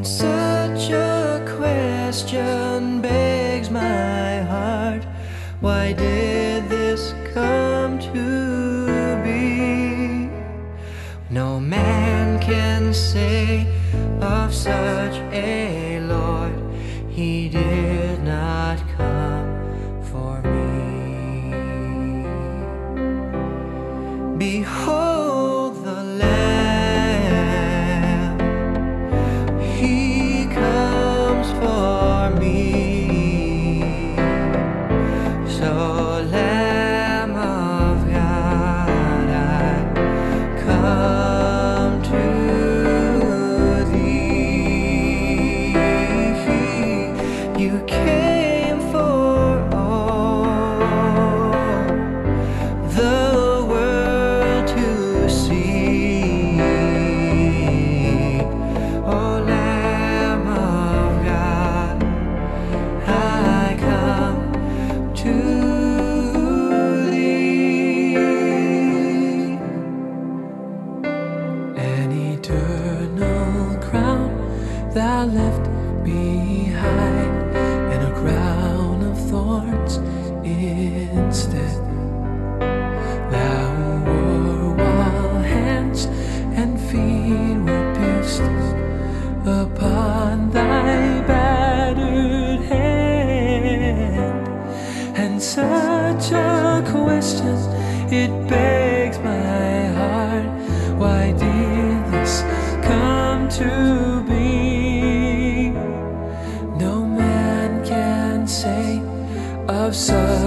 Such a question begs my heart. Why did this come to be? No man can say of such a Lord, He did not come for me. Behold the Lamb, He comes for me. So Lamb of God, I come to Thee. You came for all the world to see. Oh Lamb of God, I come to Thee. An eternal crown Thou left behind, and a crown of thorns instead. Thou wore while hands and feet were pierced upon Thy battered hand. And such a question, it begs my heart. Why did this come to be? No man can say of such